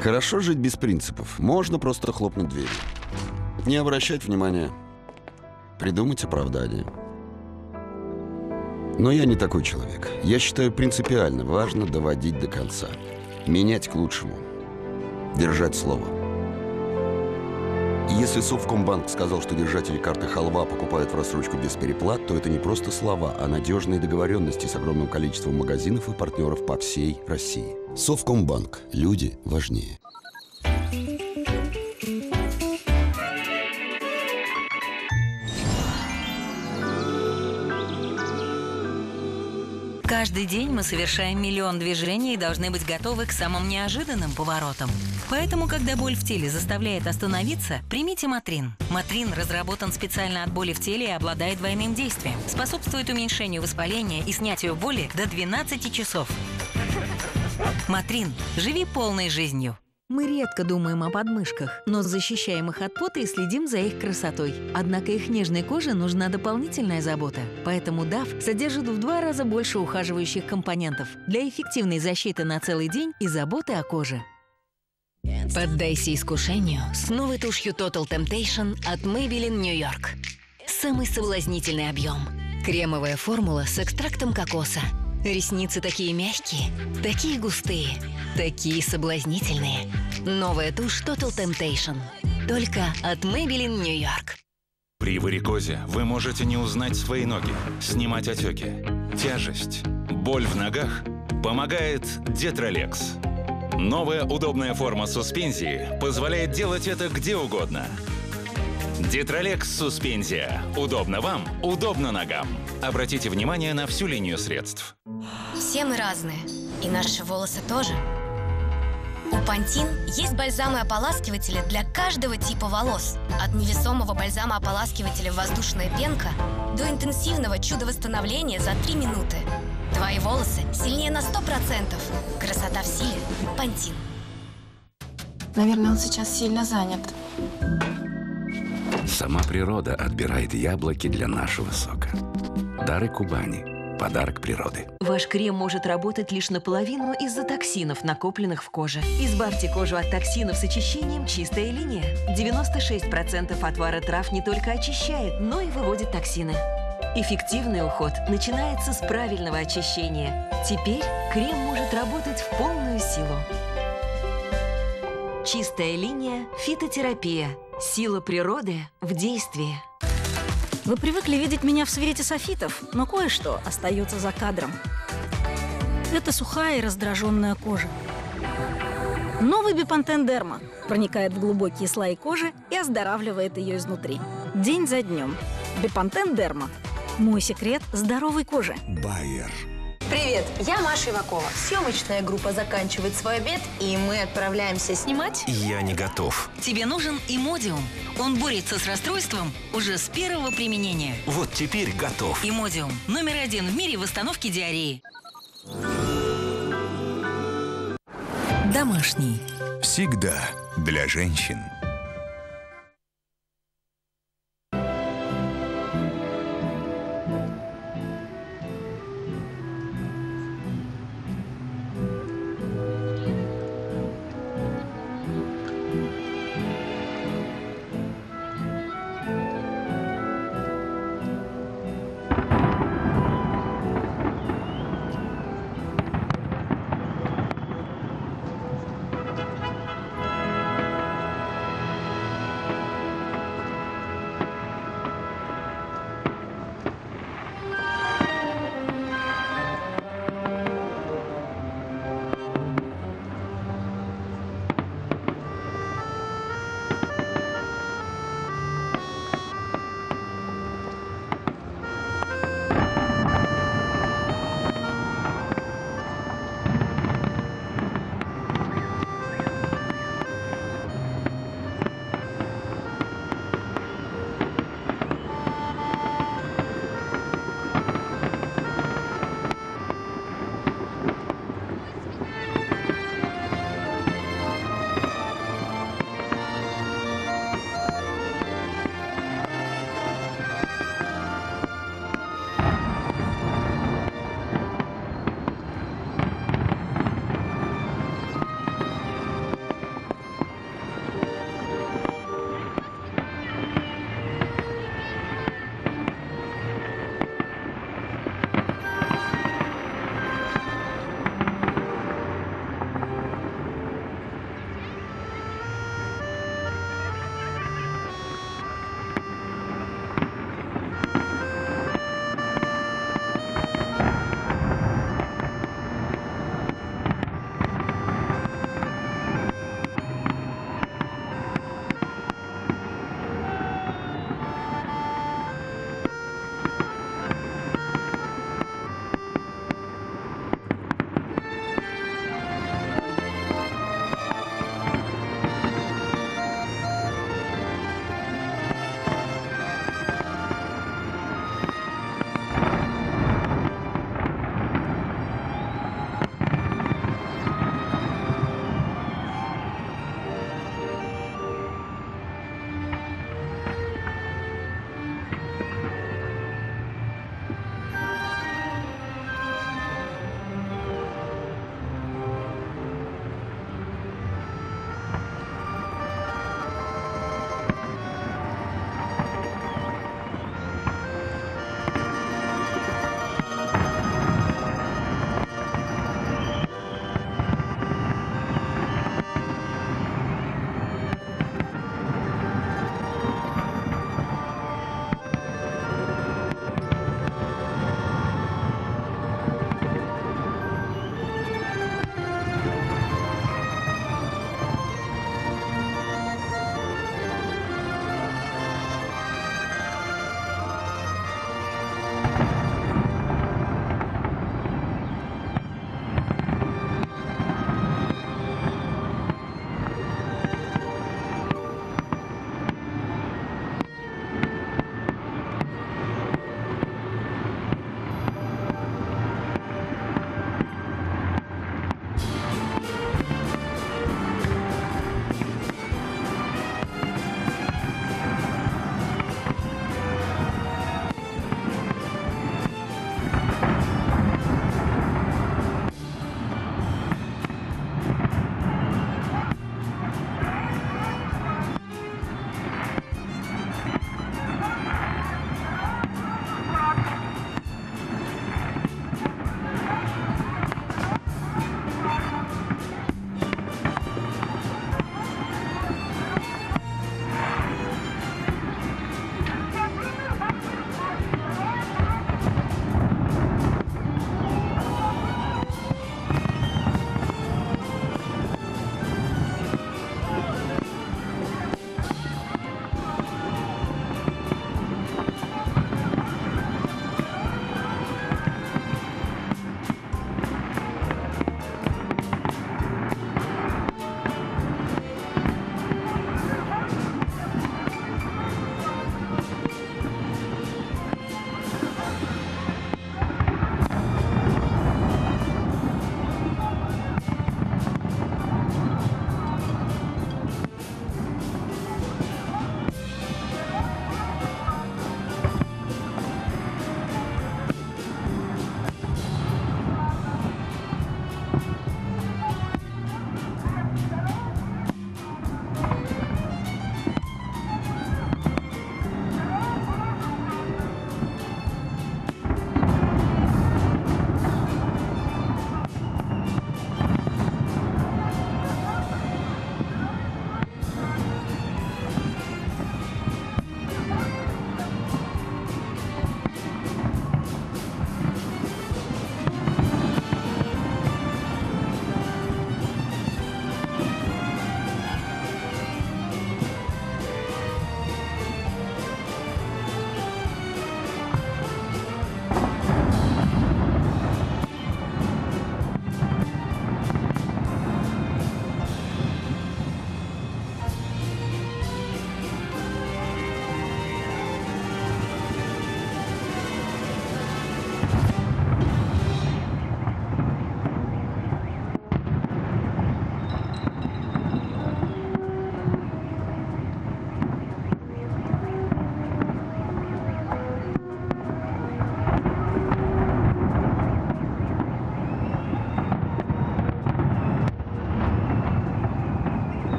Хорошо жить без принципов. Можно просто хлопнуть дверью. Не обращать внимания. Придумать оправдание. Но я не такой человек. Я считаю, принципиально важно доводить до конца. Менять к лучшему. Держать слово. Если Совкомбанк сказал, что держатели карты халва покупают в рассрочку без переплат, то это не просто слова, а надежные договоренности с огромным количеством магазинов и партнеров по всей России. Совкомбанк. Люди важнее. Каждый день мы совершаем миллион движений и должны быть готовы к самым неожиданным поворотам. Поэтому, когда боль в теле заставляет остановиться, примите Мотрин. Мотрин разработан специально от боли в теле и обладает двойным действием. Способствует уменьшению воспаления и снятию боли до 12 часов. Мотрин. Живи полной жизнью. Мы редко думаем о подмышках, но защищаем их от пота и следим за их красотой. Однако их нежной коже нужна дополнительная забота. Поэтому DAF содержит в 2 раза больше ухаживающих компонентов для эффективной защиты на целый день и заботы о коже. Поддайся искушению с новой тушью Total Temptation от Maybelline New York. Самый соблазнительный объем. Кремовая формула с экстрактом кокоса. Ресницы такие мягкие, такие густые, такие соблазнительные. Новая тушь Total Temptation. Только от Maybelline New York. При варикозе вы можете не узнать свои ноги, снимать отеки, тяжесть, боль в ногах. Помогает Детролекс. Новая удобная форма суспензии позволяет делать это где угодно. Детролекс суспензия. Удобно вам, удобно ногам. Обратите внимание на всю линию средств. Все мы разные, и наши волосы тоже. У Pantene есть бальзамы-ополаскиватели для каждого типа волос. От невесомого бальзама-ополаскивателя «Воздушная пенка» до интенсивного чудо-восстановления за 3 минуты. Твои волосы сильнее на 100%. Красота в силе. Pantene. Наверное, он сейчас сильно занят. Сама природа отбирает яблоки для нашего сока. Дары Кубани. Подарок природы. Ваш крем может работать лишь наполовину из-за токсинов, накопленных в коже. Избавьте кожу от токсинов с очищением «Чистая линия». 96% отвара трав не только очищает, но и выводит токсины. Эффективный уход начинается с правильного очищения. Теперь крем может работать в полную силу. «Чистая линия» – фитотерапия. Сила природы в действии. Вы привыкли видеть меня в свете софитов, но кое-что остается за кадром. Это сухая и раздраженная кожа. Новый Бепантен Дерма проникает в глубокие слои кожи и оздоравливает ее изнутри. День за днем. Бепантен Дерма. Мой секрет здоровой кожи. Байер. Привет, я Маша Ивакова. Съемочная группа заканчивает свой обед, и мы отправляемся снимать. Я не готов. Тебе нужен Имодиум. Он борется с расстройством уже с первого применения. Вот теперь готов. Имодиум – номер 1 в мире в остановке диареи. Домашний. Всегда для женщин.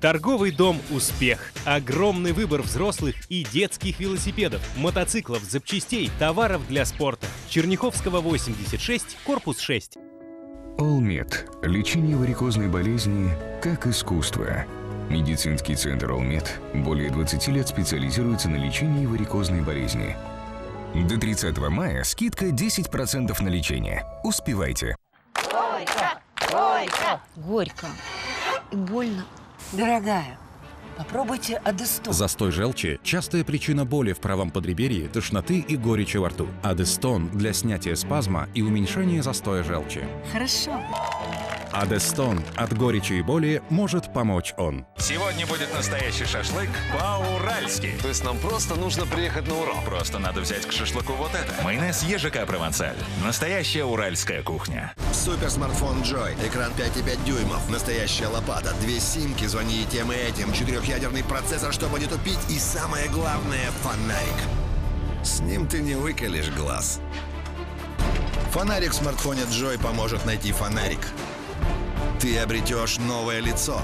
Торговый дом «Успех». Огромный выбор взрослых и детских велосипедов, мотоциклов, запчастей, товаров для спорта. Черняховского, 86, корпус 6. Олмед. Лечение варикозной болезни как искусство. Медицинский центр Олмед более 20 лет специализируется на лечении варикозной болезни. До 30 мая скидка 10% на лечение. Успевайте. Горько, горько, горько и больно. Дорогая, попробуйте Адестон. Застой желчи – частая причина боли в правом подреберье, тошноты и горечи во рту. Адестон для снятия спазма и уменьшения застоя желчи. Хорошо. Адестон от горечи и боли может помочь он. Сегодня будет настоящий шашлык по-уральски. То есть нам просто нужно приехать на Урал. Просто надо взять к шашлыку вот это. Майонез ЕЖК «Провансаль». Настоящая уральская кухня. Суперсмартфон Joy. Экран 5,5 дюймов. Настоящая лопата. 2 симки. Звони и тем, и этим. 4-ядерный процессор, чтобы не тупить. И самое главное — фонарик. С ним ты не выколешь глаз. Фонарик в смартфоне Joy поможет найти фонарик. Ты обретешь новое лицо.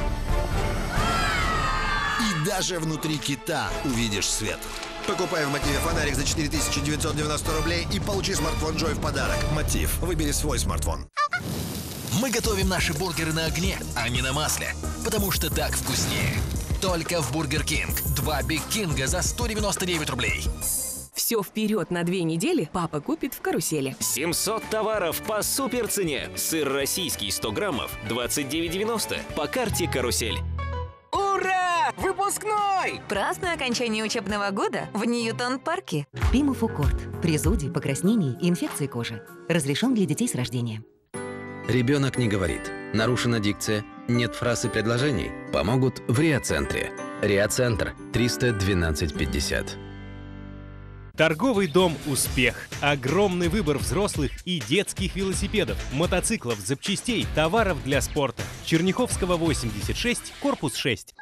И даже внутри кита увидишь свет. Покупай в Мотиве фонарик за 4990 рублей и получи смартфон Joy в подарок. Мотив. Выбери свой смартфон. Мы готовим наши бургеры на огне, а не на масле. Потому что так вкуснее. Только в Бургер Кинг. 2 Биг Кинга за 199 рублей. Все вперед на 2 недели папа купит в карусели. 700 товаров по суперцене. Сыр российский 100 граммов 29,90 по карте «Карусель». Ура! Выпускной! Празднуй окончание учебного года в Ньютон-парке. Пимофукорт. При зуде, покраснении и инфекции кожи. Разрешен для детей с рождения. Ребенок не говорит. Нарушена дикция. Нет фраз и предложений. Помогут в Риа-центре. Риа-центр 312 50. Торговый дом «Успех». Огромный выбор взрослых и детских велосипедов, мотоциклов, запчастей, товаров для спорта. Черняховского, 86, корпус 6.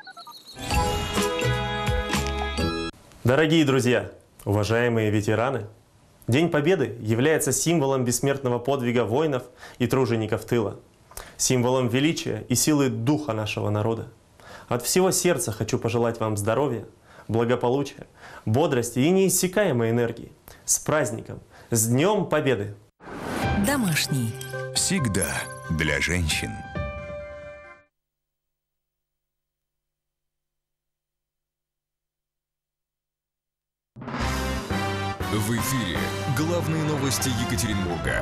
Дорогие друзья, уважаемые ветераны, День Победы является символом бессмертного подвига воинов и тружеников тыла, символом величия и силы духа нашего народа. От всего сердца хочу пожелать вам здоровья, благополучия, бодрости и неиссякаемой энергии. С праздником! С Днем Победы! Домашний. Всегда для женщин. В эфире главные новости Екатеринбурга.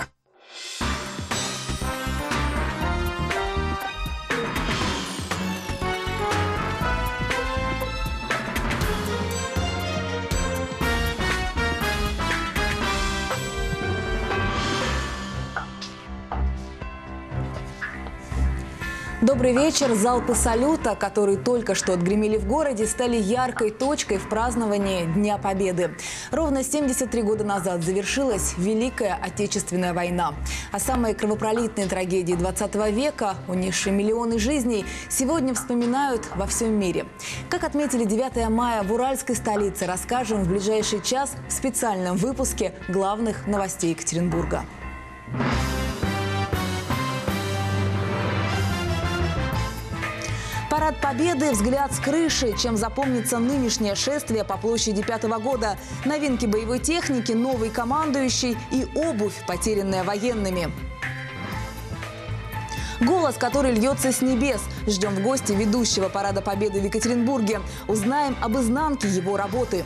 Добрый вечер. Залпы салюта, которые только что отгремели в городе, стали яркой точкой в праздновании Дня Победы. Ровно 73 года назад завершилась Великая Отечественная война. А самые кровопролитные трагедии 20 века, унесшие миллионы жизней, сегодня вспоминают во всем мире. Как отметили 9 мая в уральской столице, расскажем в ближайший час в специальном выпуске главных новостей Екатеринбурга. Парад Победы, взгляд с крыши. Чем запомнится нынешнее шествие по площади 5-го года. Новинки боевой техники, новый командующий и обувь, потерянная военными. Голос, который льется с небес. Ждем в гости ведущего Парада Победы в Екатеринбурге. Узнаем об изнанке его работы.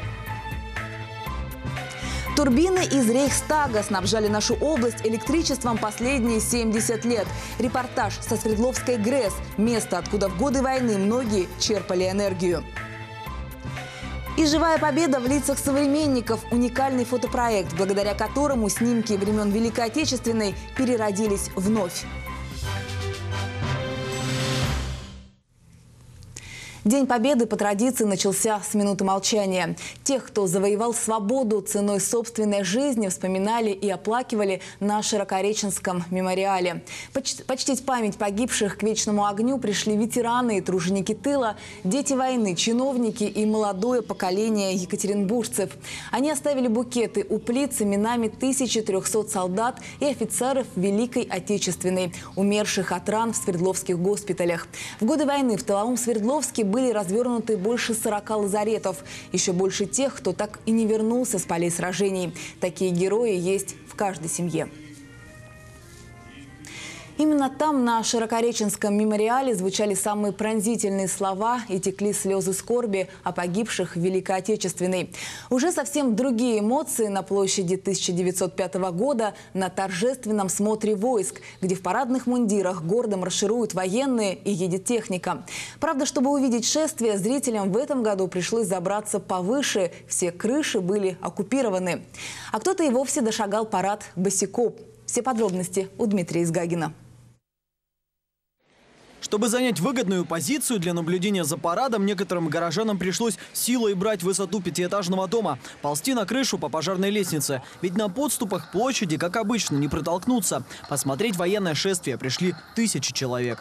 Турбины из Рейхстага снабжали нашу область электричеством последние 70 лет. Репортаж со Свердловской ГРЭС, место, откуда в годы войны многие черпали энергию. И живая победа в лицах современников – уникальный фотопроект, благодаря которому снимки времен Великой Отечественной переродились вновь. День Победы по традиции начался с минуты молчания. Тех, кто завоевал свободу ценой собственной жизни, вспоминали и оплакивали на Широкореченском мемориале. Почтить память погибших к вечному огню пришли ветераны и труженики тыла, дети войны, чиновники и молодое поколение екатеринбуржцев. Они оставили букеты у плит с именами 1300 солдат и офицеров Великой Отечественной, умерших от ран в Свердловских госпиталях. В годы войны в тыловом Свердловске были развернуты больше 40 лазаретов. Еще больше тех, кто так и не вернулся с полей сражений. Такие герои есть в каждой семье. Именно там, на Широкореченском мемориале, звучали самые пронзительные слова и текли слезы скорби о погибших в Великой Отечественной. Уже совсем другие эмоции на площади 1905 года на торжественном смотре войск, где в парадных мундирах гордо маршируют военные и едет техника. Правда, чтобы увидеть шествие, зрителям в этом году пришлось забраться повыше, все крыши были оккупированы. А кто-то и вовсе дошагал парад босиком. Все подробности у Дмитрия Изгагина. Чтобы занять выгодную позицию для наблюдения за парадом, некоторым горожанам пришлось силой брать высоту пятиэтажного дома, ползти на крышу по пожарной лестнице. Ведь на подступах к площади, как обычно, не протолкнуться. Посмотреть военное шествие пришли тысячи человек.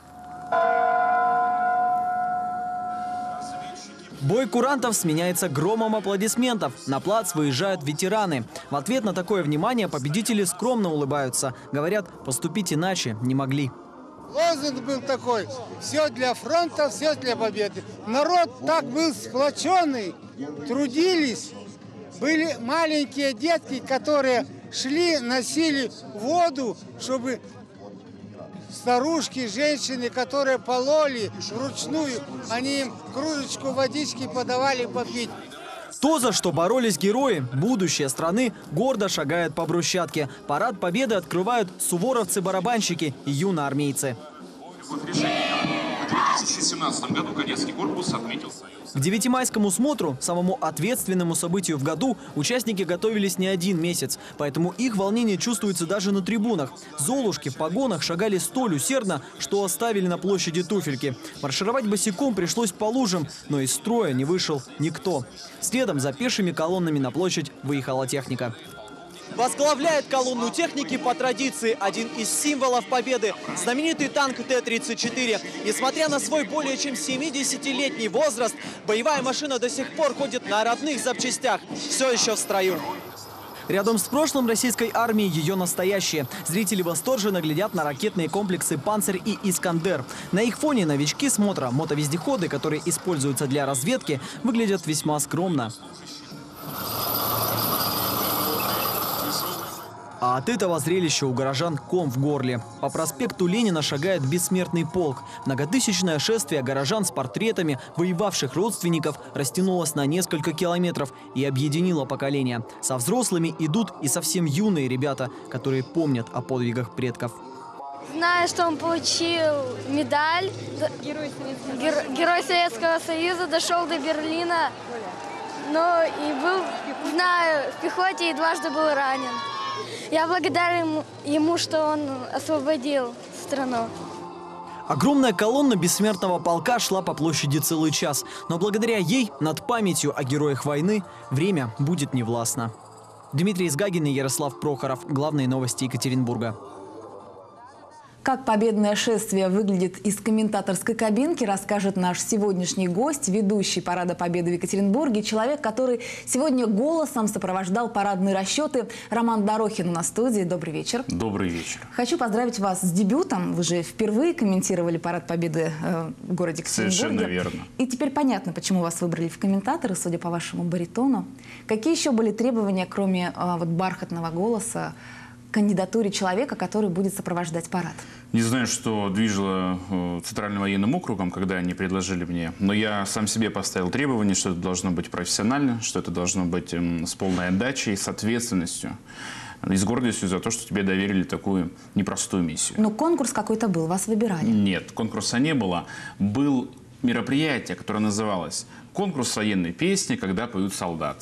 Бой курантов сменяется громом аплодисментов. На плац выезжают ветераны. В ответ на такое внимание победители скромно улыбаются. Говорят, поступить иначе не могли. Лозунг был такой: все для фронта, все для победы. Народ так был сплоченный, трудились. Были маленькие детки, которые шли, носили воду, чтобы старушки, женщины, которые пололи вручную, они им кружечку водички подавали попить. То, за что боролись герои, будущее страны, гордо шагает по брусчатке. Парад Победы открывают суворовцы-барабанщики и юноармейцы. В 2017 году кадетский корпус отметил свое. К девятимайскому смотру, самому ответственному событию в году, участники готовились не один месяц. Поэтому их волнение чувствуется даже на трибунах. Золушки в погонах шагали столь усердно, что оставили на площади туфельки. Маршировать босиком пришлось по лужам, но из строя не вышел никто. Следом за пешими колоннами на площадь выехала техника. Возглавляет колонну техники по традиции один из символов победы – знаменитый танк Т-34. Несмотря на свой более чем 70-летний возраст, боевая машина до сих пор ходит на родных запчастях, все еще в строю. Рядом с прошлым российской армией ее настоящее. Зрители восторженно глядят на ракетные комплексы «Панцирь» и «Искандер». На их фоне новички смотра, мотовездеходы, которые используются для разведки, выглядят весьма скромно. А от этого зрелища у горожан ком в горле. По проспекту Ленина шагает бессмертный полк. Многотысячное шествие горожан с портретами воевавших родственников растянулось на несколько километров и объединило поколения. Со взрослыми идут и совсем юные ребята, которые помнят о подвигах предков. Знаю, что он получил медаль Герой Советского Союза, дошел до Берлина, но и был, знаю, в пехоте и дважды был ранен. Я благодарен ему, что он освободил страну. Огромная колонна бессмертного полка шла по площади целый час. Но благодаря ей над памятью о героях войны время будет невластно. Дмитрий Изгагин и Ярослав Прохоров. Главные новости Екатеринбурга. Как победное шествие выглядит из комментаторской кабинки, расскажет наш сегодняшний гость, ведущий Парада Победы в Екатеринбурге, человек, который сегодня голосом сопровождал парадные расчеты. Роман Дорохин у нас в студии. Добрый вечер. Добрый вечер. Хочу поздравить вас с дебютом. Вы же впервые комментировали Парад Победы в городе Екатеринбурге. Совершенно верно. И теперь понятно, почему вас выбрали в комментаторы, судя по вашему баритону. Какие еще были требования, кроме бархатного голоса, кандидатуре человека, который будет сопровождать парад? Не знаю, что движило Центральным военным округом, когда они предложили мне, но я сам себе поставил требование, что это должно быть профессионально, что это должно быть с полной отдачей, с ответственностью и с гордостью за то, что тебе доверили такую непростую миссию. Но конкурс какой-то был, вас выбирали? Нет, конкурса не было. Был мероприятие, которое называлось «Конкурс военной песни, когда поют солдаты».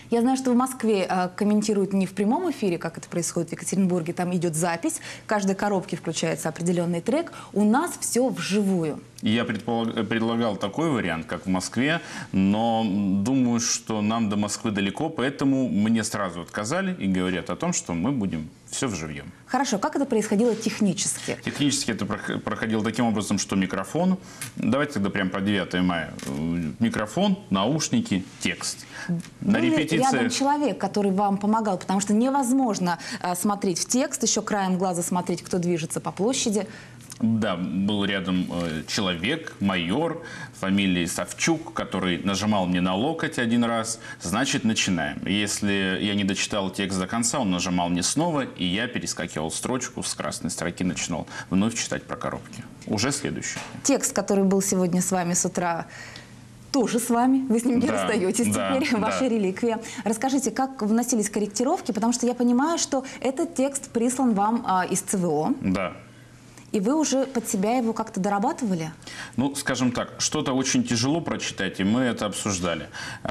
Я знаю, что в Москве комментируют не в прямом эфире, как это происходит в Екатеринбурге. Там идет запись, в каждой коробке включается определенный трек. У нас все вживую. Я предлагал такой вариант, как в Москве, но думаю, что нам до Москвы далеко, поэтому мне сразу отказали и говорят о том, что мы будем все вживьем. Хорошо, как это происходило технически? Технически это проходило таким образом, что микрофон, давайте тогда прям по 9 мая, микрофон, наушники, текст. На репетициях... рядом человек, который вам помогал, потому что невозможно смотреть в текст, еще краем глаза смотреть, кто движется по площади. Да, был рядом человек, майор, фамилией Савчук, который нажимал мне на локоть один раз. Значит, начинаем. Если я не дочитал текст до конца, он нажимал мне снова, и я перескакивал строчку с красной строки, начинал вновь читать про коробки. Уже следующий. Текст, который был сегодня с вами с утра, тоже с вами. Вы с ним не расстаетесь теперь, ваша реликвия. Расскажите, как вносились корректировки, потому что я понимаю, что этот текст прислан вам из ЦВО. Да. И вы уже под себя его как-то дорабатывали? Ну, скажем так, что-то очень тяжело прочитать, и мы это обсуждали.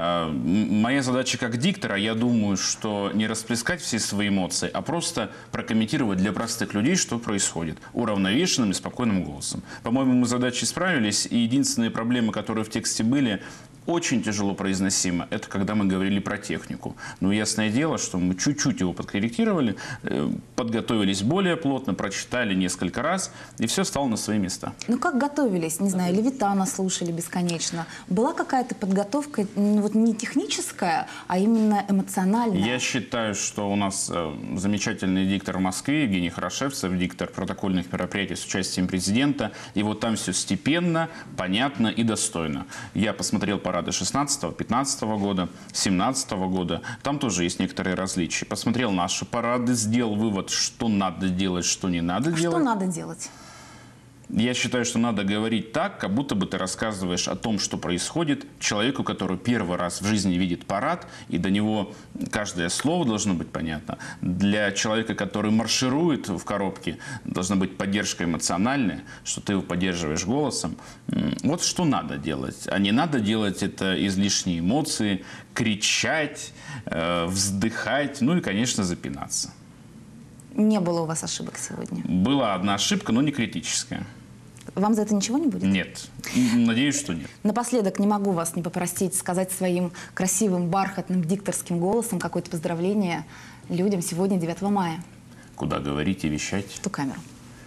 Моя задача как диктора, я думаю, что не расплескать все свои эмоции, а просто прокомментировать для простых людей, что происходит, уравновешенным и спокойным голосом. По-моему, мы с задачей справились, и единственные проблемы, которые в тексте были, очень тяжело произносимо. Это когда мы говорили про технику. Но ясное дело, что мы чуть-чуть его подкорректировали, подготовились более плотно, прочитали несколько раз, и все стало на свои места. Ну как готовились? Не знаю, Левитана слушали бесконечно. Была какая-то подготовка, вот не техническая, а именно эмоциональная? Я считаю, что у нас замечательный диктор в Москве, Евгений Хорошевцев, диктор протокольных мероприятий с участием президента. И вот там все степенно, понятно и достойно. Я посмотрел парады 16-15 года, 17 года. Там тоже есть некоторые различия. Посмотрел наши парады, сделал вывод, что надо делать, что не надо делать. Что надо делать? Я считаю, что надо говорить так, как будто бы ты рассказываешь о том, что происходит человеку, который первый раз в жизни видит парад, и до него каждое слово должно быть понятно. Для человека, который марширует в коробке, должна быть поддержка эмоциональная, что ты его поддерживаешь голосом. Вот что надо делать. А не надо делать это излишние эмоции, кричать, вздыхать, ну и, конечно, запинаться. Не было у вас ошибок сегодня? Была одна ошибка, но не критическая. Вам за это ничего не будет? Нет. Надеюсь, что нет. Напоследок не могу вас не попросить сказать своим красивым, бархатным, дикторским голосом какое-то поздравление людям сегодня, 9 мая. Куда говорить и вещать? В ту камеру.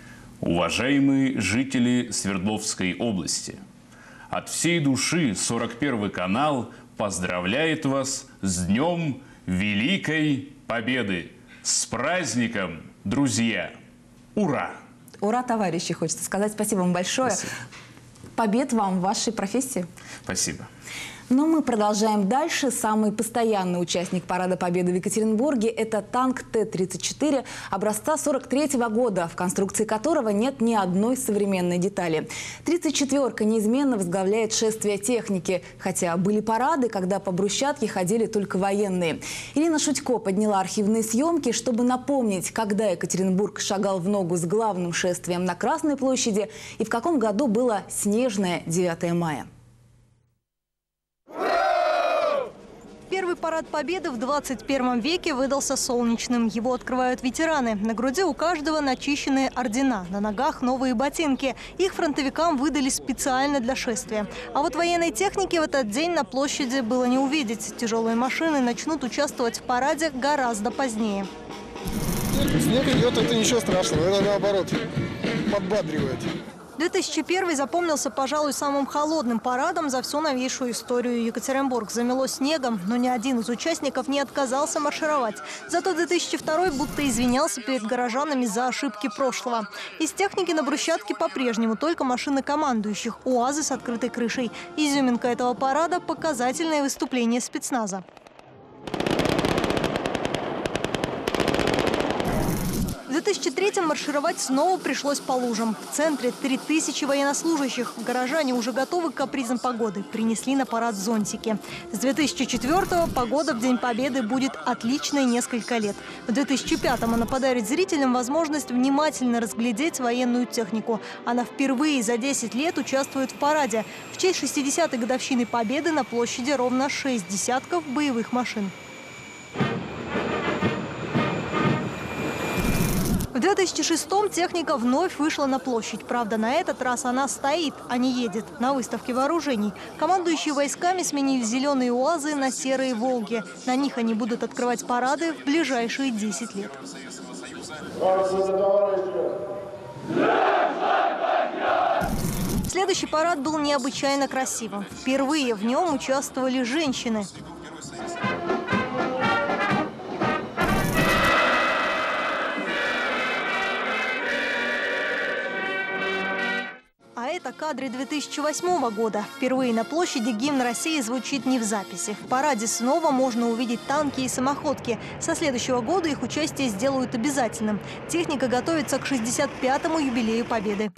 Уважаемые жители Свердловской области, от всей души 41 канал поздравляет вас с Днем Великой Победы. С праздником, друзья! Ура! Ура, товарищи, хочется сказать. Спасибо вам большое. Спасибо. Побед вам в вашей профессии. Спасибо. Но мы продолжаем дальше. Самый постоянный участник Парада Победы в Екатеринбурге – это танк Т-34 образца 43-го года, в конструкции которого нет ни одной современной детали. 34-ка неизменно возглавляет шествие техники, хотя были парады, когда по брусчатке ходили только военные. Ирина Шутько подняла архивные съемки, чтобы напомнить, когда Екатеринбург шагал в ногу с главным шествием на Красной площади и в каком году было снежное 9 мая. Первый парад Победы в 21 веке выдался солнечным. Его открывают ветераны. На груди у каждого начищенные ордена, на ногах новые ботинки. Их фронтовикам выдали специально для шествия. А вот военной техники в этот день на площади было не увидеть. Тяжелые машины начнут участвовать в параде гораздо позднее. Снег идет, это ничего страшного, это наоборот подбадривает. 2001 запомнился, пожалуй, самым холодным парадом за всю новейшую историю. Екатеринбург замело снегом, но ни один из участников не отказался маршировать. Зато 2002 будто извинялся перед горожанами за ошибки прошлого. Из техники на брусчатке по-прежнему только машины командующих, УАЗы с открытой крышей. Изюминка этого парада – показательное выступление спецназа. В 2003-м маршировать снова пришлось по лужам. В центре 3000 военнослужащих. Горожане уже готовы к капризам погоды. Принесли на парад зонтики. С 2004-го погода в День Победы будет отличной несколько лет. В 2005-м она подарит зрителям возможность внимательно разглядеть военную технику. Она впервые за 10 лет участвует в параде. В честь 60-й годовщины Победы на площади ровно 6 десятков боевых машин. В 2006-м техника вновь вышла на площадь. Правда, на этот раз она стоит, а не едет на выставке вооружений. Командующие войсками сменили зеленые УАЗы на серые «Волги». На них они будут открывать парады в ближайшие 10 лет. Следующий парад был необычайно красивым. Впервые в нем участвовали женщины. А это кадры 2008 года. Впервые на площади гимн России звучит не в записи. В параде снова можно увидеть танки и самоходки. Со следующего года их участие сделают обязательным. Техника готовится к 65-му юбилею Победы.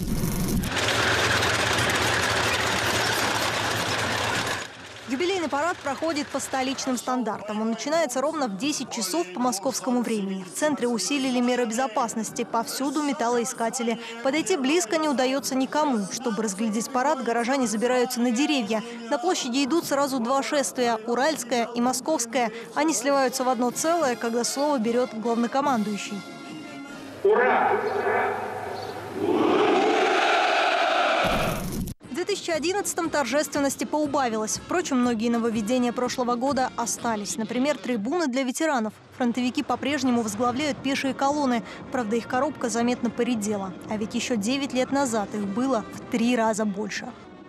Юбилейный парад проходит по столичным стандартам. Он начинается ровно в 10 часов по московскому времени. В центре усилили меры безопасности. Повсюду металлоискатели. Подойти близко не удается никому. Чтобы разглядеть парад, горожане забираются на деревья. На площади идут сразу два шествия – Уральское и Московское. Они сливаются в одно целое, когда слово берет главнокомандующий. Ура! В 2011-м торжественности поубавилось. Впрочем, многие нововведения прошлого года остались. Например, трибуны для ветеранов. Фронтовики по-прежнему возглавляют пешие колонны. Правда, их коробка заметно поредела. А ведь еще 9 лет назад их было в 3 раза больше.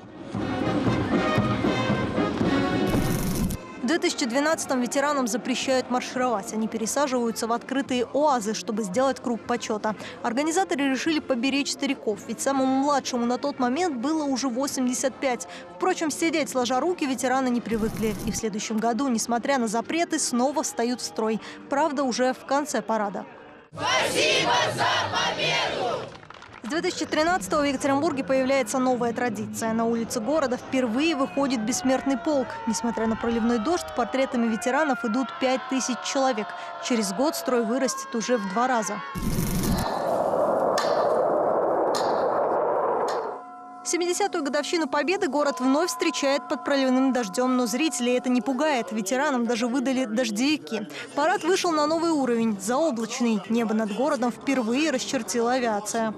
В 2012-м ветеранам запрещают маршировать. Они пересаживаются в открытые УАЗы, чтобы сделать круг почета. Организаторы решили поберечь стариков, ведь самому младшему на тот момент было уже 85. Впрочем, сидеть сложа руки ветераны не привыкли. И в следующем году, несмотря на запреты, снова встают в строй. Правда, уже в конце парада. Спасибо за победу! С 2013-го в Екатеринбурге появляется новая традиция. На улице города впервые выходит бессмертный полк. Несмотря на проливной дождь, портретами ветеранов идут 5000 человек. Через год строй вырастет уже в 2 раза. 70-ю годовщину Победы город вновь встречает под проливным дождем, но зрителей это не пугает. Ветеранам даже выдали дождевики. Парад вышел на новый уровень – заоблачный. Небо над городом впервые расчертила авиация.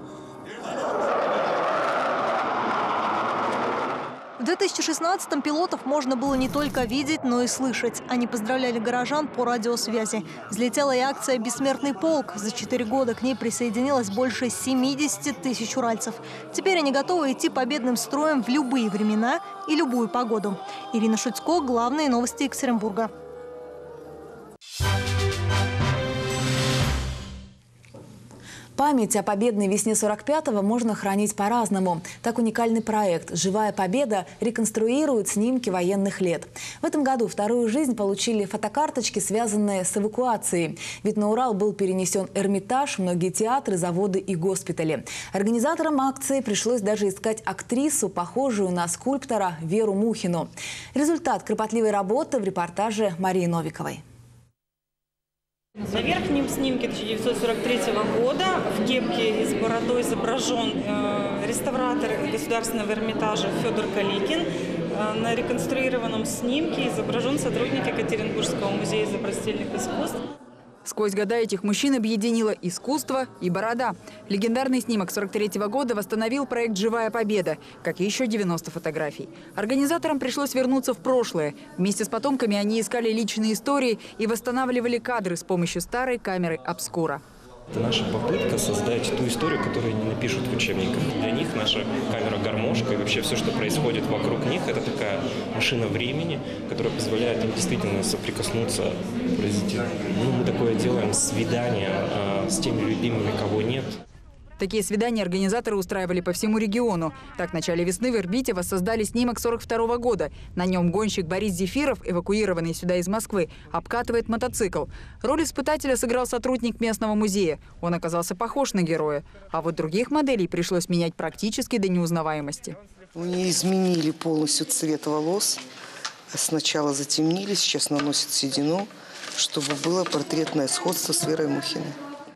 В 2016-м пилотов можно было не только видеть, но и слышать. Они поздравляли горожан по радиосвязи. Взлетела и акция «Бессмертный полк». За 4 года к ней присоединилось больше 70 тысяч уральцев. Теперь они готовы идти победным строем в любые времена и любую погоду. Ирина Шуцко, главные новости Екатеринбурга. Память о победной весне 45-го можно хранить по-разному. Так уникальный проект «Живая победа» реконструирует снимки военных лет. В этом году вторую жизнь получили фотокарточки, связанные с эвакуацией. Ведь на Урал был перенесен Эрмитаж, многие театры, заводы и госпитали. Организаторам акции пришлось даже искать актрису, похожую на скульптора Веру Мухину. Результат кропотливой работы в репортаже Марии Новиковой. На верхнем снимке 1943 года в кепке и с бородой изображен реставратор Государственного Эрмитажа Федор Каликин. На реконструированном снимке изображен сотрудник Екатеринбургского музея изобразительных искусств. Сквозь года этих мужчин объединило искусство и борода. Легендарный снимок 43-го года восстановил проект «Живая победа», как и еще 90 фотографий. Организаторам пришлось вернуться в прошлое. Вместе с потомками они искали личные истории и восстанавливали кадры с помощью старой камеры обскура. Это наша попытка создать ту историю, которую они напишут в учебниках. Для них наша камера-гармошка и вообще все, что происходит вокруг них, это такая машина времени, которая позволяет им действительно соприкоснуться. Мы такое делаем свидание с теми любимыми, кого нет. Такие свидания организаторы устраивали по всему региону. Так, в начале весны в Ирбите воссоздали снимок 42-го года. На нем гонщик Борис Зефиров, эвакуированный сюда из Москвы, обкатывает мотоцикл. Роль испытателя сыграл сотрудник местного музея. Он оказался похож на героя. А вот других моделей пришлось менять практически до неузнаваемости. У нее изменили полностью цвет волос. Сначала затемнили, сейчас наносят седину, чтобы было портретное сходство с Верой Мухиной.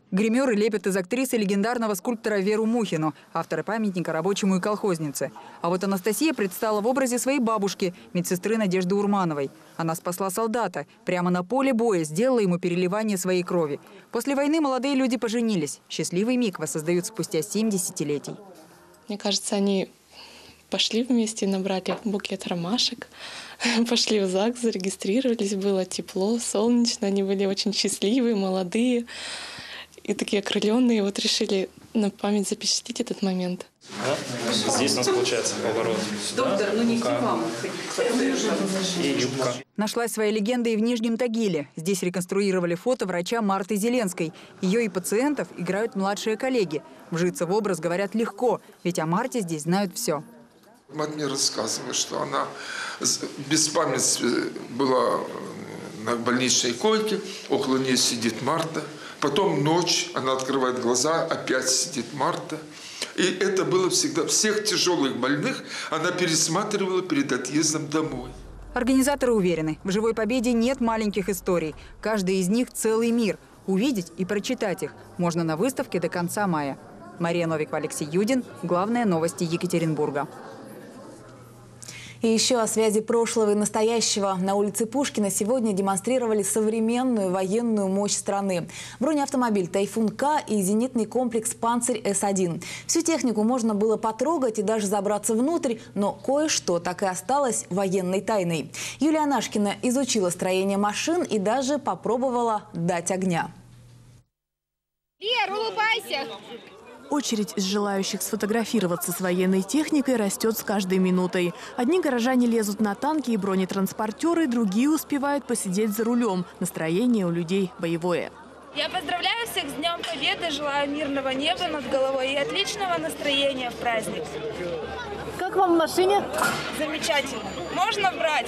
Гримеры лепят из актрисы легендарного скульптора Веру Мухину, автора памятника рабочему и колхознице. А вот Анастасия предстала в образе своей бабушки, медсестры Надежды Урмановой. Она спасла солдата. Прямо на поле боя сделала ему переливание своей крови. После войны молодые люди поженились. Счастливый миг воссоздают спустя 7 десятилетий. Мне кажется, они пошли вместе, набрали букет ромашек, пошли в ЗАГС, зарегистрировались, было тепло, солнечно, они были очень счастливые, молодые. И такие окрыленные, вот решили на память запечатлеть этот момент. Да? Здесь у нас получается поворот. Доктор, ну не к вам. И юбка. Нашлась своя легенда и в Нижнем Тагиле. Здесь реконструировали фото врача Марты Зеленской. Ее и пациентов играют младшие коллеги. Вжиться в образ, говорят, легко, ведь о Марте здесь знают все. Мать мне рассказывала, что она без памяти была на больничной койке, около нее сидит Марта. Потом ночь, она открывает глаза, опять сидит Марта. И это было всегда. Всех тяжелых больных она пересматривала перед отъездом домой. Организаторы уверены, в «Живой победе» нет маленьких историй. Каждая из них – целый мир. Увидеть и прочитать их можно на выставке до конца мая. Мария Новикова, Алексей Юдин. Главные новости Екатеринбурга. И еще о связи прошлого и настоящего. На улице Пушкина сегодня демонстрировали современную военную мощь страны. Бронеавтомобиль «Тайфун-К» и зенитный комплекс «Панцирь С-1». Всю технику можно было потрогать и даже забраться внутрь, но кое-что так и осталось военной тайной. Юлия Нашкина изучила строение машин и даже попробовала дать огня. Лер, улыбайся! Очередь из желающих сфотографироваться с военной техникой растет с каждой минутой. Одни горожане лезут на танки и бронетранспортеры, другие успевают посидеть за рулем. Настроение у людей боевое. Я поздравляю всех с Днем Победы, желаю мирного неба над головой и отличного настроения в праздник. Как вам в машине? Замечательно. Можно брать.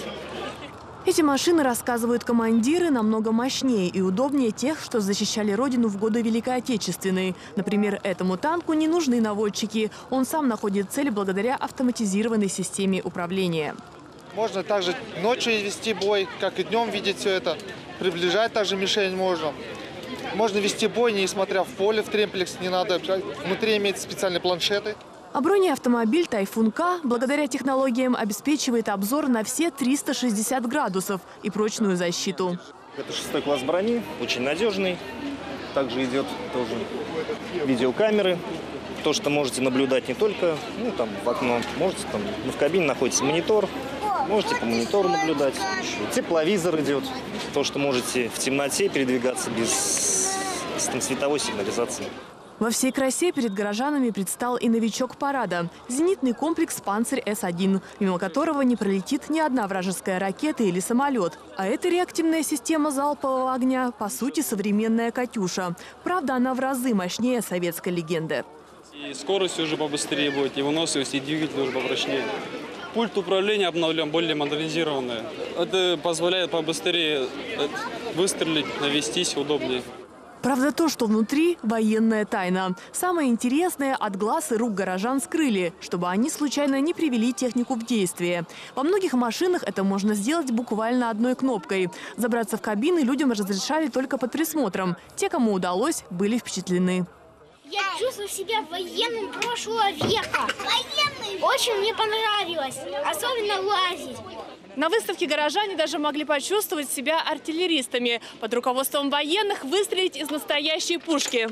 Эти машины, рассказывают командиры, намного мощнее и удобнее тех, что защищали родину в годы Великой Отечественной. Например, этому танку не нужны наводчики. Он сам находит цель благодаря автоматизированной системе управления. Можно также ночью вести бой, как и днем видеть все это. Приближать также мишень можно. Можно вести бой, не смотря в поле, в тремплекс, не надо. Внутри имеются специальные планшеты. А бронеавтомобиль «Тайфун-К» благодаря технологиям обеспечивает обзор на все 360 градусов и прочную защиту. Это 6-й класс брони, очень надежный. Также идет тоже видеокамеры. То, что можете наблюдать не только там, в окно, можете там в кабине находится монитор, можете по монитору наблюдать. Тепловизор идет, то, что можете в темноте передвигаться без световой сигнализации. Во всей красе перед горожанами предстал и новичок парада – зенитный комплекс «Панцирь С-1», мимо которого не пролетит ни одна вражеская ракета или самолет. А эта реактивная система залпового огня – по сути современная «Катюша». Правда, она в разы мощнее советской легенды. И скорость уже побыстрее будет, и выносливость, и двигатель уже попрочнее. Пульт управления обновлен, более модернизированный. Это позволяет побыстрее выстрелить, навестись удобнее. Правда, то, что внутри – военная тайна. Самое интересное – от глаз и рук горожан скрыли, чтобы они случайно не привели технику в действие. Во многих машинах это можно сделать буквально одной кнопкой. Забраться в кабины людям разрешали только под присмотром. Те, кому удалось, были впечатлены. Я чувствую себя военным прошлого века. Военный! Очень мне понравилось, особенно лазить. На выставке горожане даже могли почувствовать себя артиллеристами. Под руководством военных выстрелить из настоящей пушки.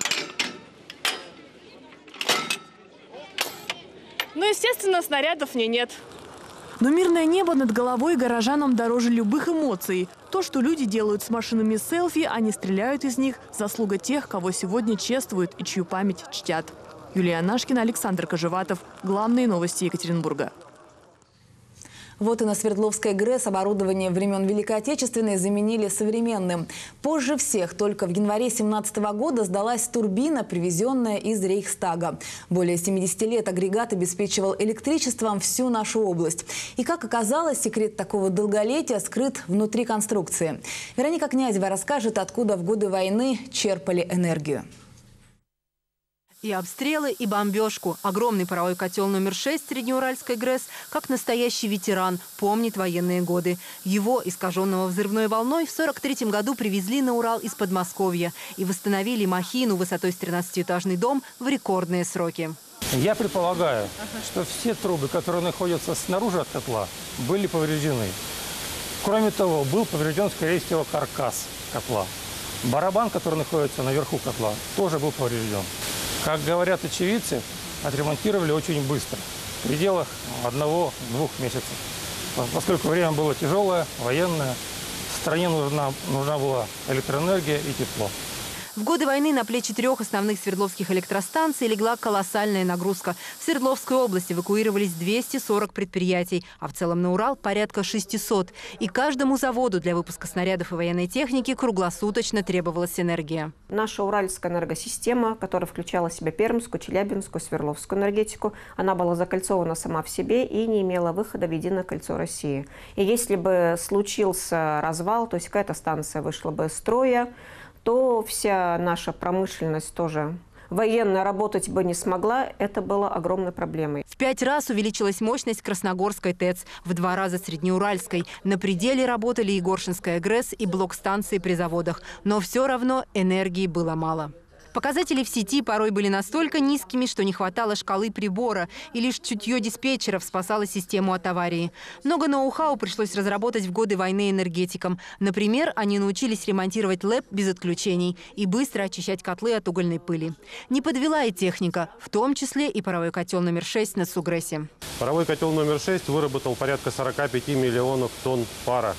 Но, естественно, снарядов нет. Но мирное небо над головой горожанам дороже любых эмоций. То, что люди делают с машинами селфи, а не стреляют из них – заслуга тех, кого сегодня чествуют и чью память чтят. Юлия Нашкина, Александр Кожеватов. Главные новости Екатеринбурга. Вот и на Свердловской ГРЭС оборудование времен Великой Отечественной заменили современным. Позже всех, только в январе 2017 года, сдалась турбина, привезенная из Рейхстага. Более 70 лет агрегат обеспечивал электричеством всю нашу область. И, как оказалось, секрет такого долголетия скрыт внутри конструкции. Вероника Князева расскажет, откуда в годы войны черпали энергию. И обстрелы, и бомбежку. Огромный паровой котел номер 6 Среднеуральской ГРЭС, как настоящий ветеран, помнит военные годы. Его, искаженного взрывной волной, в 1943 году привезли на Урал из Подмосковья и восстановили махину высотой с 13-этажный дом в рекордные сроки. Я предполагаю, что все трубы, которые находятся снаружи от котла, были повреждены. Кроме того, был поврежден, скорее всего, каркас котла. Барабан, который находится наверху котла, тоже был поврежден. Как говорят очевидцы, отремонтировали очень быстро, в пределах 1-2 месяцев. Поскольку время было тяжелое, военное, стране нужна была электроэнергия и тепло. В годы войны на плечи 3 основных свердловских электростанций легла колоссальная нагрузка. В Свердловской области эвакуировались 240 предприятий, а в целом на Урал порядка 600. И каждому заводу для выпуска снарядов и военной техники круглосуточно требовалась энергия. Наша уральская энергосистема, которая включала в себя Пермскую, Челябинскую, Свердловскую энергетику, она была закольцована сама в себе и не имела выхода в единое кольцо России. И если бы случился развал, то есть какая-то станция вышла бы из строя, то вся наша промышленность тоже военная работать бы не смогла. Это было огромной проблемой. В 5 раз увеличилась мощность Красногорской ТЭЦ, в 2 раза Среднеуральской. На пределе работали и Горшинская ГРЭС, и блок-станции при заводах. Но все равно энергии было мало. Показатели в сети порой были настолько низкими, что не хватало шкалы прибора, и лишь чутье диспетчеров спасало систему от аварии. Много ноу-хау пришлось разработать в годы войны энергетикам. Например, они научились ремонтировать ЛЭП без отключений и быстро очищать котлы от угольной пыли. Не подвела и техника, в том числе и паровой котел номер 6 на СуГРЭСе. Паровой котел номер 6 выработал порядка 45 миллионов тонн пара.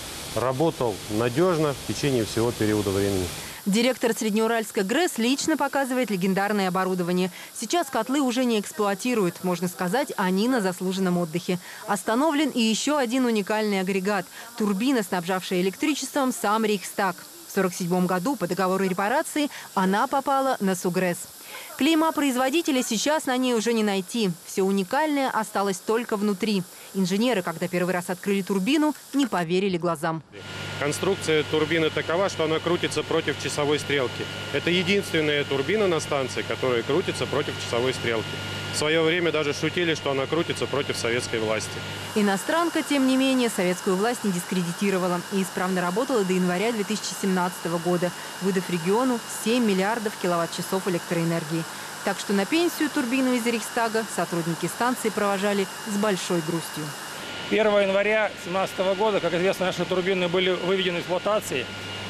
Работал надежно в течение всего периода времени. Директор Среднеуральской ГРЭС лично показывает легендарное оборудование. Сейчас котлы уже не эксплуатируют. Можно сказать, они на заслуженном отдыхе. Остановлен и еще один уникальный агрегат – турбина, снабжавшая электричеством сам Рейхстаг. В 1947 году по договору репарации она попала на СуГРЭС. Клейма производителя сейчас на ней уже не найти. Все уникальное осталось только внутри. Инженеры, когда первый раз открыли турбину, не поверили глазам. Конструкция турбины такова, что она крутится против часовой стрелки. Это единственная турбина на станции, которая крутится против часовой стрелки. В свое время даже шутили, что она крутится против советской власти. Иностранка, тем не менее, советскую власть не дискредитировала и исправно работала до января 2017 года, выдав региону 7 миллиардов киловатт-часов электроэнергии. Так что на пенсию турбину из Рейхстага сотрудники станции провожали с большой грустью. 1 января 2017 года, как известно, наши турбины были выведены из эксплуатации.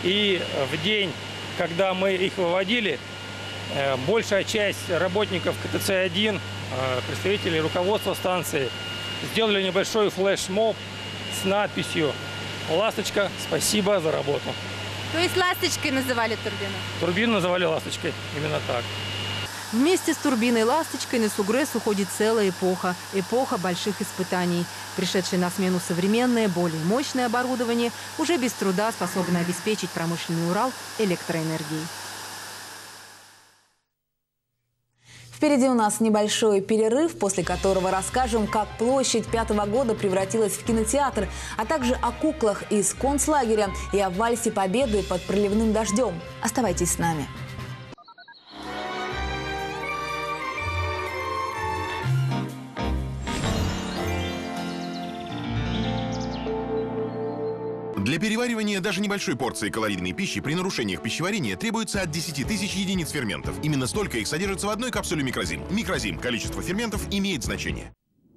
И в день, когда мы их выводили, большая часть работников КТЦ-1, представителей руководства станции, сделали небольшой флешмоб с надписью «Ласточка, спасибо за работу». То есть «Ласточкой» называли турбину? Турбину называли «Ласточкой», именно так. Вместе с турбиной «Ласточкой» на СуГРЭС уходит целая эпоха. Эпоха больших испытаний. Пришедшее на смену современное, более мощное оборудование уже без труда способно обеспечить промышленный Урал электроэнергией. Впереди у нас небольшой перерыв, после которого расскажем, как площадь 5-го года превратилась в кинотеатр, а также о куклах из концлагеря и о вальсе Победы под проливным дождем. Оставайтесь с нами. Для переваривания даже небольшой порции калорийной пищи при нарушениях пищеварения требуется от 10 тысяч единиц ферментов. Именно столько их содержится в одной капсуле Микрозим. Микрозим. Количество ферментов имеет значение.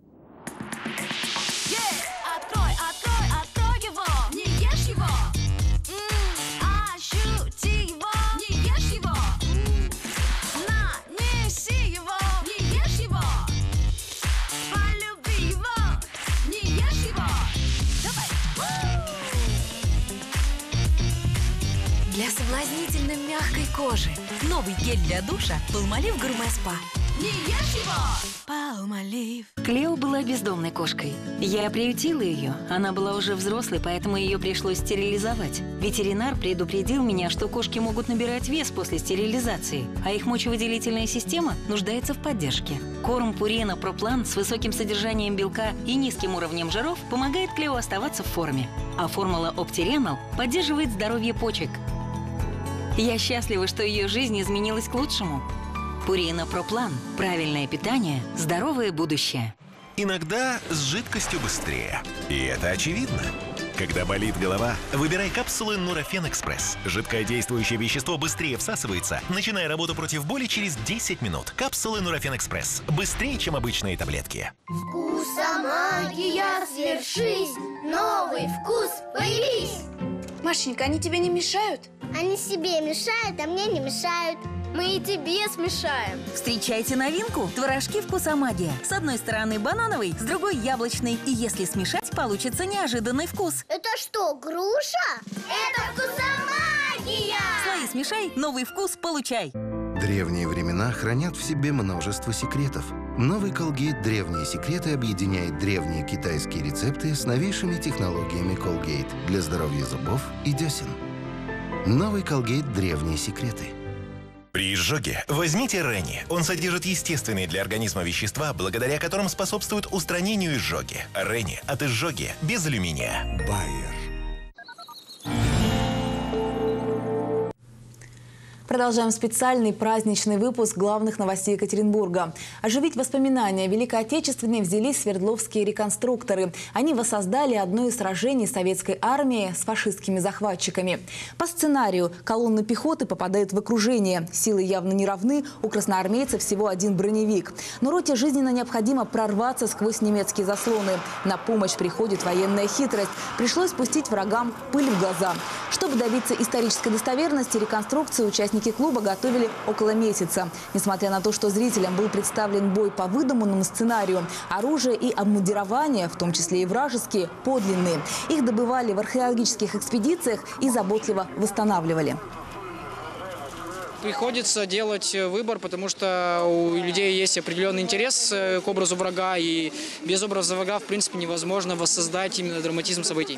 Для соблазнительно мягкой кожи новый гель для душа Palmolive Gourmet Spa. Не ешь его! Palmolive. Клео была бездомной кошкой. Я приютила ее. Она была уже взрослой, поэтому ее пришлось стерилизовать. Ветеринар предупредил меня, что кошки могут набирать вес после стерилизации, а их мочевыделительная система нуждается в поддержке. Корм Purina Pro Plan с высоким содержанием белка и низким уровнем жиров помогает Клео оставаться в форме. А формула Optirenal поддерживает здоровье почек. Я счастлива, что ее жизнь изменилась к лучшему. Purina Pro Plan. Правильное питание, здоровое будущее. Иногда с жидкостью быстрее. И это очевидно. Когда болит голова, выбирай капсулы Nurofen Express. Жидкое действующее вещество быстрее всасывается, начиная работу против боли через 10 минут. Капсулы Nurofen Express. Быстрее, чем обычные таблетки. Вкусомагия, свершись! Новый вкус появись! Машенька, они тебе не мешают? Они себе мешают, а мне не мешают. Мы и тебе смешаем. Встречайте новинку. Творожки «Вкусомагия». С одной стороны банановый, с другой яблочный. И если смешать, получится неожиданный вкус. Это что, груша? Это Вкусомагия! Слои смешай, новый вкус получай. Древние времена хранят в себе множество секретов. Новый Colgate «Древние секреты» объединяет древние китайские рецепты с новейшими технологиями Colgate для здоровья зубов и десен. Новый Colgate «Древние секреты». При изжоге возьмите Рени. Он содержит естественные для организма вещества, благодаря которым способствуют устранению изжоги. Рени от изжоги без алюминия. Байер. Продолжаем специальный праздничный выпуск главных новостей Екатеринбурга. Оживить воспоминания Великой Отечественной взялись свердловские реконструкторы. Они воссоздали одно из сражений советской армии с фашистскими захватчиками. По сценарию колонна пехоты попадает в окружение. Силы явно не равны, у красноармейцев всего один броневик. Но роте жизненно необходимо прорваться сквозь немецкие заслоны. На помощь приходит военная хитрость. Пришлось пустить врагам пыль в глаза. Чтобы добиться исторической достоверности реконструкции, участники клуба готовили около месяца. Несмотря на то, что зрителям был представлен бой по выдуманному сценарию, оружие и обмундирование, в том числе и вражеские, подлинные. Их добывали в археологических экспедициях и заботливо восстанавливали. Приходится делать выбор, потому что у людей есть определенный интерес к образу врага, и без образа врага, в принципе, невозможно воссоздать именно драматизм событий.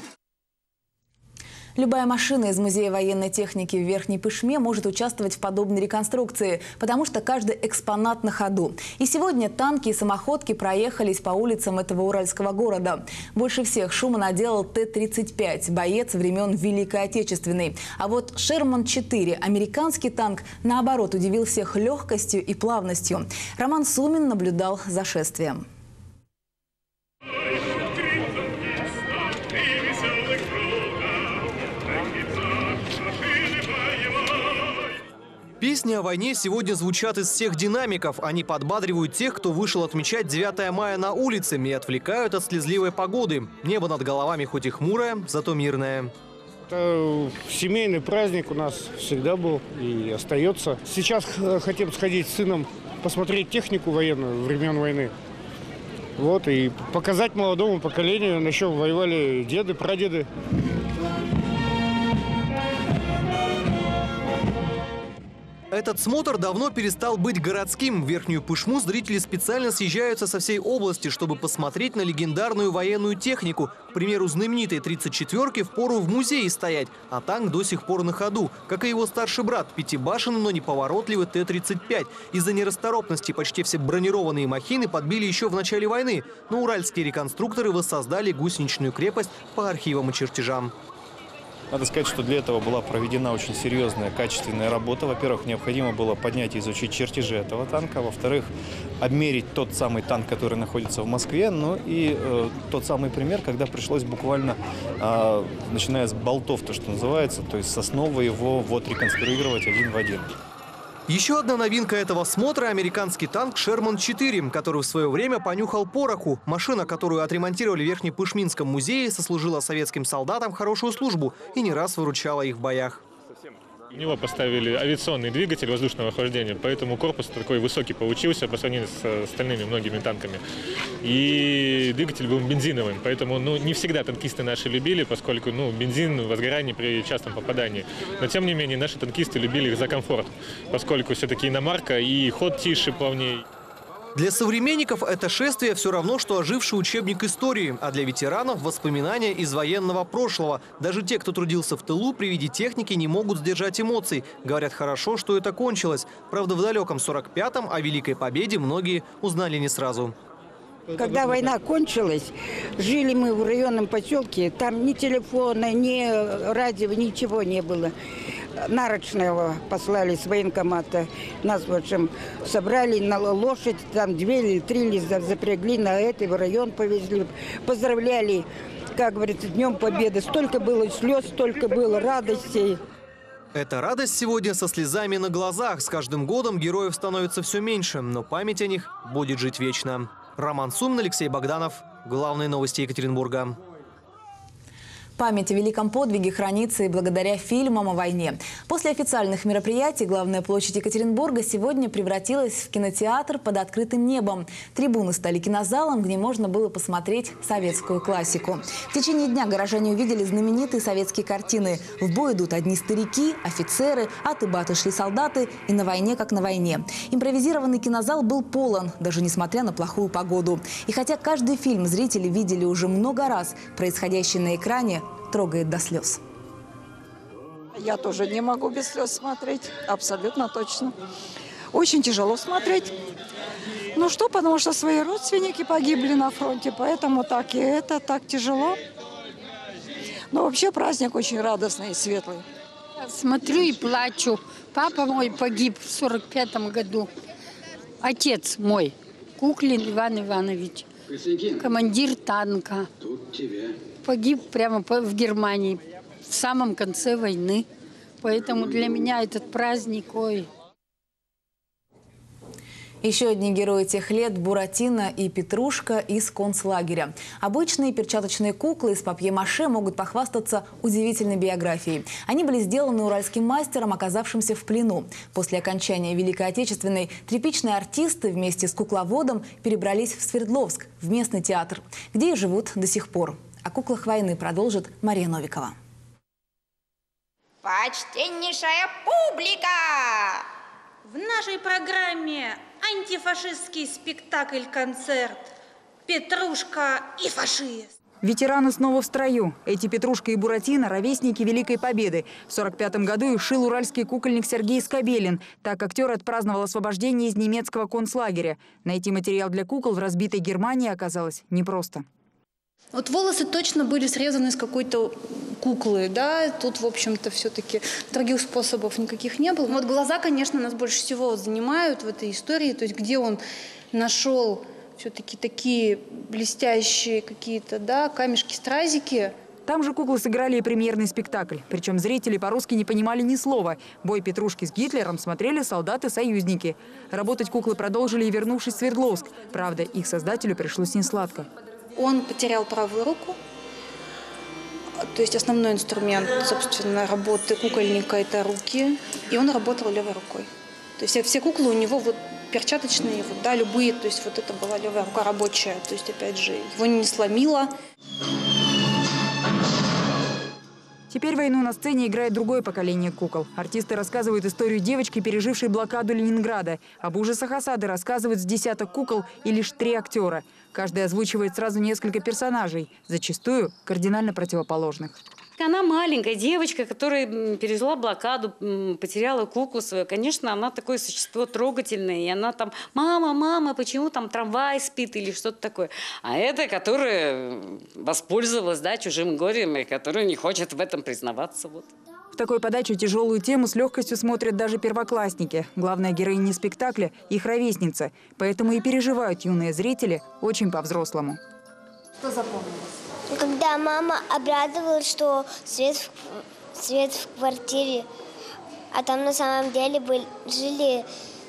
Любая машина из Музея военной техники в Верхней Пышме может участвовать в подобной реконструкции, потому что каждый экспонат на ходу. И сегодня танки и самоходки проехались по улицам этого уральского города. Больше всех шума наделал Т-35, боец времен Великой Отечественной. А вот Шерман-4, американский танк, наоборот, удивил всех легкостью и плавностью. Роман Сумин наблюдал за шествием. Песни о войне сегодня звучат из всех динамиков. Они подбадривают тех, кто вышел отмечать 9 мая на улице, и отвлекают от слезливой погоды. Небо над головами хоть и хмурое, зато мирное. Это семейный праздник у нас всегда был и остается. Сейчас хотим сходить с сыном, посмотреть технику военную времен войны. Вот, и показать молодому поколению, на чем воевали деды, прадеды. Этот смотр давно перестал быть городским. В Верхнюю Пышму зрители специально съезжаются со всей области, чтобы посмотреть на легендарную военную технику. К примеру, знаменитой 34-ки впору в музее стоять, а танк до сих пор на ходу. Как и его старший брат, пятибашенный, но неповоротливый Т-35. Из-за нерасторопности почти все бронированные махины подбили еще в начале войны. Но уральские реконструкторы воссоздали гусеничную крепость по архивам и чертежам. Надо сказать, что для этого была проведена очень серьезная, качественная работа. Во-первых, необходимо было поднять и изучить чертежи этого танка. Во-вторых, обмерить тот самый танк, который находится в Москве. Ну и тот самый пример, когда пришлось буквально, начиная с болтов, то что называется, то есть с основы его вот реконструировать один в один. Еще одна новинка этого смотра – американский танк «Шерман-4», который в свое время понюхал пороху. Машина, которую отремонтировали в Верхнепышминском музее, сослужила советским солдатам хорошую службу и не раз выручала их в боях. У него поставили авиационный двигатель воздушного охлаждения, поэтому корпус такой высокий получился по сравнению с остальными многими танками. И двигатель был бензиновым, поэтому не всегда танкисты наши любили, поскольку бензин, возгорание при частом попадании. Но тем не менее наши танкисты любили их за комфорт, поскольку все-таки иномарка и ход тише, плавнее. Для современников это шествие все равно, что оживший учебник истории, а для ветеранов – воспоминания из военного прошлого. Даже те, кто трудился в тылу, при виде техники не могут сдержать эмоций. Говорят, хорошо, что это кончилось. Правда, в далеком 45-м о Великой Победе многие узнали не сразу. Когда война кончилась, жили мы в районном поселке, там ни телефона, ни радио, ничего не было. нарочного послали с военкомата. Нас, в общем, собрали на лошадь, там 2 или 3 запрягли, на это в район повезли. Поздравляли, как говорится, Днем Победы. Столько было слез, столько было радостей. Эта радость сегодня со слезами на глазах. С каждым годом героев становится все меньше, но память о них будет жить вечно. Роман Сумин, Алексей Богданов. Главные новости Екатеринбурга. Память о великом подвиге хранится и благодаря фильмам о войне. После официальных мероприятий главная площадь Екатеринбурга сегодня превратилась в кинотеатр под открытым небом. Трибуны стали кинозалом, где можно было посмотреть советскую классику. В течение дня горожане увидели знаменитые советские картины. В бой идут одни старики, офицеры, ат и баты шли солдаты, и на войне как на войне. Импровизированный кинозал был полон, даже несмотря на плохую погоду. И хотя каждый фильм зрители видели уже много раз, происходящее на экране трогает до слез. Я тоже не могу без слез смотреть, абсолютно точно. Очень тяжело смотреть. Ну что, потому что свои родственники погибли на фронте, поэтому так и это так тяжело. Но вообще праздник очень радостный и светлый. Смотрю и плачу. Папа мой погиб в 1945 году. Отец мой, Куклин Иван Иванович, командир танка. Погиб прямо в Германии в самом конце войны. Поэтому для меня этот праздник, ой. Еще одни герои тех лет – Буратино и Петрушка из концлагеря. Обычные перчаточные куклы из папье-маше могут похвастаться удивительной биографией. Они были сделаны уральским мастером, оказавшимся в плену. После окончания Великой Отечественной тряпичные артисты вместе с кукловодом перебрались в Свердловск, в местный театр, где и живут до сих пор. О куклах войны продолжит Мария Новикова. Почтеннейшая публика! В нашей программе антифашистский спектакль-концерт «Петрушка и фашист». Ветераны снова в строю. Эти Петрушка и Буратино – ровесники Великой Победы. В 1945 году их шил уральский кукольник Сергей Скобелин. Так актер отпраздновал освобождение из немецкого концлагеря. Найти материал для кукол в разбитой Германии оказалось непросто. Вот волосы точно были срезаны из какой-то куклы, да, тут, в общем-то, все-таки других способов никаких не было. Вот глаза, конечно, нас больше всего занимают в этой истории, то есть где он нашел все-таки такие блестящие какие-то, да, камешки-стразики. Там же куклы сыграли и премьерный спектакль. Причем зрители по-русски не понимали ни слова. Бой Петрушки с Гитлером смотрели солдаты-союзники. Работать куклы продолжили и вернувшись в Свердловск. Правда, их создателю пришлось несладко. Он потерял правую руку, то есть основной инструмент, собственно, работы кукольника – это руки, и он работал левой рукой. То есть все куклы у него вот перчаточные, вот, да, любые, то есть вот это была левая рука рабочая, то есть опять же его не сломило. Теперь войну на сцене играет другое поколение кукол. Артисты рассказывают историю девочки, пережившей блокаду Ленинграда. Об ужасах осады рассказывают с десяток кукол и лишь 3 актера. Каждый озвучивает сразу несколько персонажей, зачастую кардинально противоположных. Она маленькая девочка, которая пережила блокаду, потеряла куклу свою. Конечно, она такое существо трогательное. И она там: мама, мама, почему там трамвай спит или что-то такое. А это, которая воспользовалась, да, чужим горем и которая не хочет в этом признаваться. Вот. В такой подаче тяжелую тему с легкостью смотрят даже первоклассники. Главная героиня спектакля – их ровесница. Поэтому и переживают юные зрители очень по-взрослому. Что запомнилось? Когда мама обрадовалась, что свет в квартире, а там на самом деле жили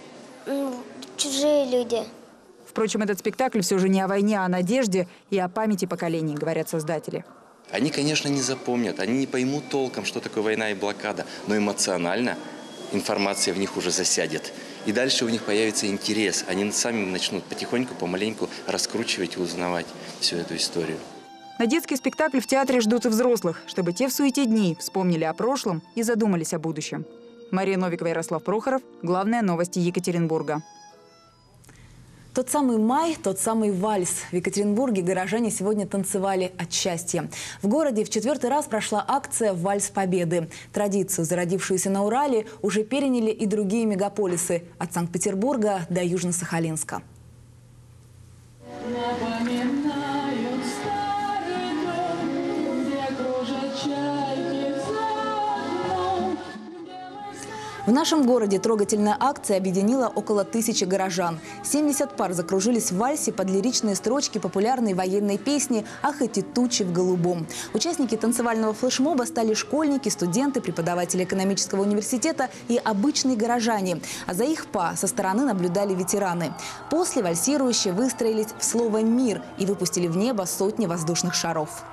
чужие люди. Впрочем, этот спектакль все же не о войне, а о надежде и о памяти поколений, говорят создатели. Они, конечно, не запомнят, они не поймут толком, что такое война и блокада, но эмоционально информация в них уже засядет. И дальше у них появится интерес. Они сами начнут потихоньку, помаленьку раскручивать и узнавать всю эту историю. На детский спектакль в театре ждут и взрослых, чтобы те в суете дней вспомнили о прошлом и задумались о будущем. Мария Новикова, Ярослав Прохоров. Главные новости Екатеринбурга. Тот самый май, тот самый вальс. В Екатеринбурге горожане сегодня танцевали от счастья. В городе в 4-й раз прошла акция «Вальс Победы». Традицию, зародившуюся на Урале, уже переняли и другие мегаполисы – от Санкт-Петербурга до Южно-Сахалинска. В нашем городе трогательная акция объединила около 1000 горожан. 70 пар закружились в вальсе под лиричные строчки популярной военной песни «Ах, эти тучи в голубом». Участники танцевального флешмоба стали школьники, студенты, преподаватели экономического университета и обычные горожане. А за их па со стороны наблюдали ветераны. После вальсирующие выстроились в слово «мир» и выпустили в небо сотни воздушных шаров.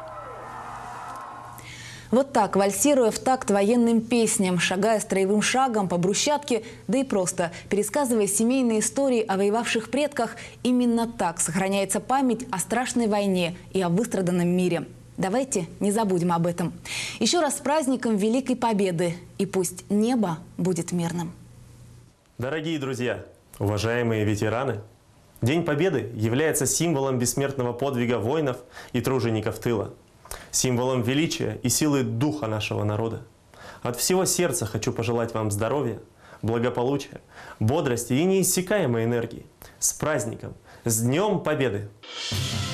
Вот так, вальсируя в такт военным песням, шагая строевым шагом по брусчатке, да и просто пересказывая семейные истории о воевавших предках, именно так сохраняется память о страшной войне и о выстраданном мире. Давайте не забудем об этом. Еще раз с праздником Великой Победы. И пусть небо будет мирным. Дорогие друзья, уважаемые ветераны, День Победы является символом бессмертного подвига воинов и тружеников тыла. Символом величия и силы духа нашего народа. От всего сердца хочу пожелать вам здоровья, благополучия, бодрости и неиссякаемой энергии. С праздником! С Днем Победы!